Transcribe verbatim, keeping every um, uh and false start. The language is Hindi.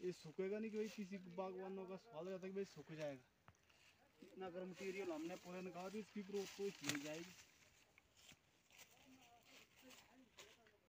ये सूखेगा नहीं कि भाई किसी बागवानों का सवाल रहता है कि भाई सूख जाएगा। इतना अगर मटीरियल हमने पूरा निकाल दी इसकी ग्रोथ तो इसलिए जाएगी।